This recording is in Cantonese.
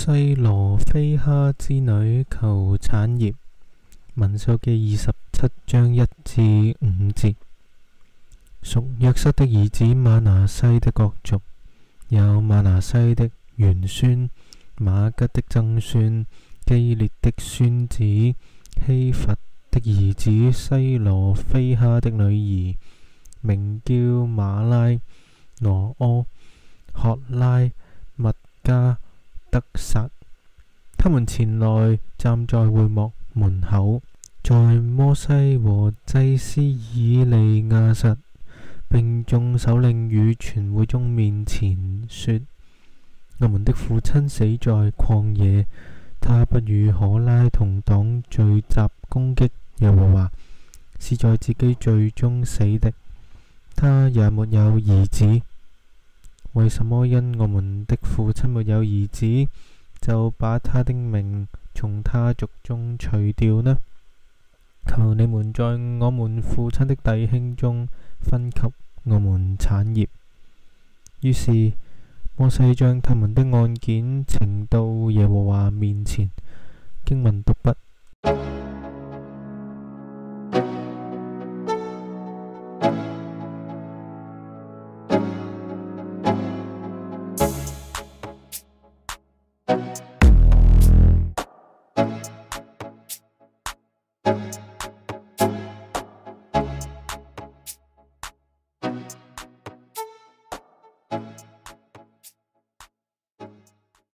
細羅非哈之女求產業。民數記27章1至5節。屬約瑟的兒子瑪拿西的各族，有瑪拿西的玄孫瑪吉的曾孫基列的孫子希弗的兒子西羅非哈的女兒，名叫瑪拉、挪柯、曷拉、密迦、得撒。他們前來站在會幕門口，在摩西和祭司以利亞實並眾首領與全會眾面前說：我們的父親死在曠野，他不與可拉同黨聚集攻擊耶和華，是在自己罪中死的。他也沒有兒子，為什麼因我們的父親沒有兒子，就把他的名從他族中除掉呢？求你們在我們父親的弟兄中分給我們產業。於是摩西將他們的案件呈到耶和華面前。經文讀畢。